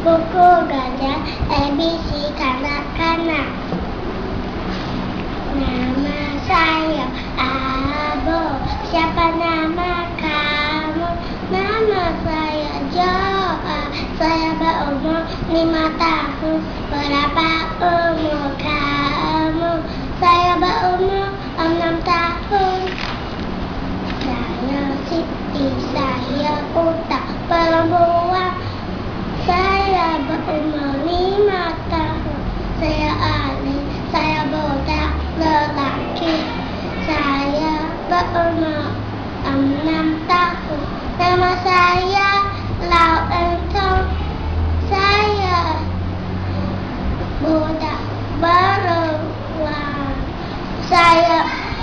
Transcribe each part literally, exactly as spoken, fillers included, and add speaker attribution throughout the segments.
Speaker 1: buku gajah A B C kanak-kanak. Nama saya Abu. Siapa nama kamu? Nama saya Joa. Saya berumur lima tahun. Berapa umur kamu? Saya berumur enam tahun. Saya Siti, saya buta perempuan. Saya berumur lima tahun. Saya Ali, saya budak lelaki. Saya berumur enam tahun. Nama saya Lau Entong. Saya budak perempuan. Saya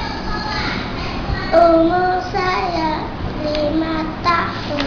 Speaker 1: umur saya lima tahun.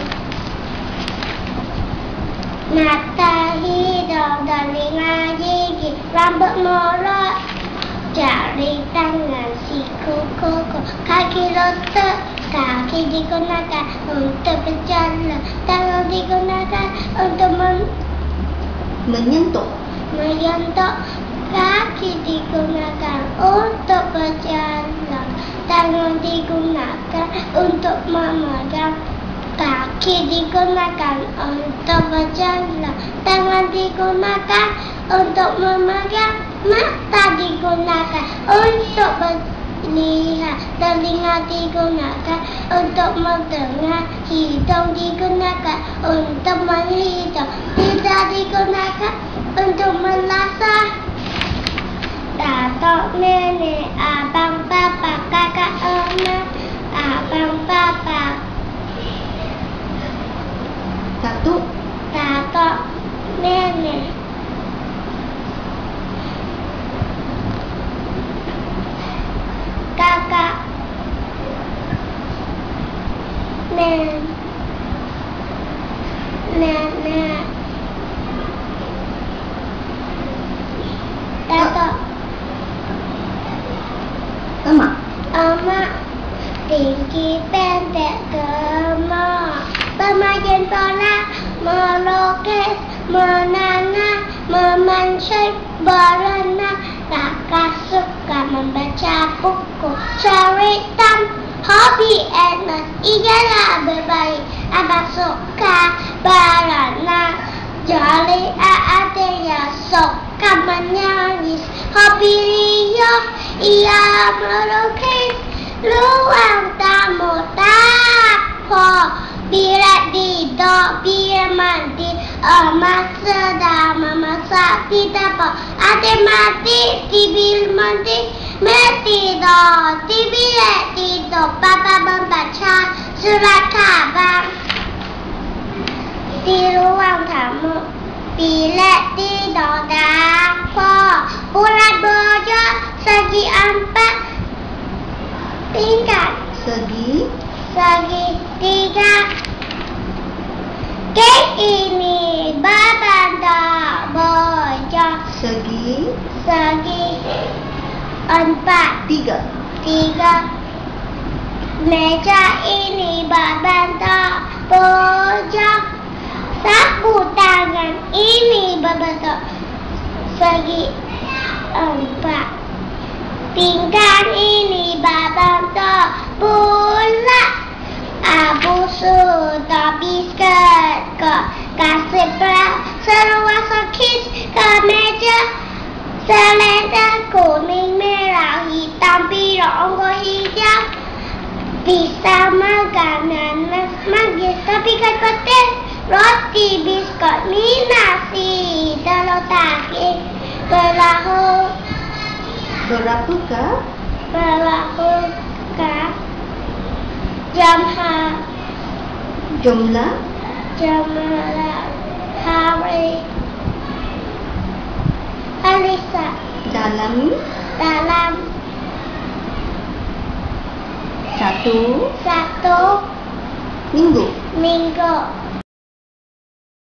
Speaker 1: Mata, hidung, telinga, gigi, rambut molot, jari tangan, siku, kuku, kaki lutut. Kaki digunakan untuk berjalan, tangan digunakan untuk men-
Speaker 2: menyentuh.
Speaker 1: menyentuh. Kaki digunakan untuk berjalan, tangan digunakan untuk memegang. Kaki digunakan untuk berjalan, tangan digunakan untuk memegang. Mata digunakan untuk melihat, telinga digunakan untuk mendengar, hidung digunakan untuk menghitung, lidah digunakan untuk merasa. Datuk, nenek, abang, papa, kakak, emak, abang, papa.
Speaker 2: Satu.
Speaker 1: Datuk, nenek, kakak, nenek, nenek, datuk,
Speaker 2: Emak.
Speaker 1: emak, tinggi, pendek, gemuk, bermain bola, melukis, menanam, memancing, berenang. Kakak suka membaca buku cerita. Hobi Agnes ialah berbaik. Abang suka berenang. Jolly ada yang suka menangis. Hobi Rio ia melukis. Luang tamu dapur. Bila tidur, bila mandi, emak sedang memasak di dapur. Adik mati di bilik mandi, mak tidur di bilik tidur. Papa membaca surat khabar di ruang tamu. Bilik tidur dapur. Bulat bojor segi empat tingkat.
Speaker 2: Segi.
Speaker 1: Segi tiga. Kek ini berbentuk bojor.
Speaker 2: Segi.
Speaker 1: Segi empat.
Speaker 2: Tiga.
Speaker 1: Tiga. Meja ini berbentuk bojor. Sapu tangan ini berbentuk segi empat. Pinggan ini berbentuk bulat. Abu sudah biskuit ke kasih berat. Seluas kis ke meja. Selendang kuning, merah, hitam, biru, ungu, hijau. Bisa makanan magis, tapi kecil. Roti, biskut, mie, nasi, telur daging, perahu.
Speaker 2: Berapakah?
Speaker 1: Berapakah jam ha
Speaker 2: Jumlah.
Speaker 1: jumlah hari Alisa
Speaker 2: Dalam.
Speaker 1: dalam
Speaker 2: Satu.
Speaker 1: satu
Speaker 2: Minggu.
Speaker 1: minggu.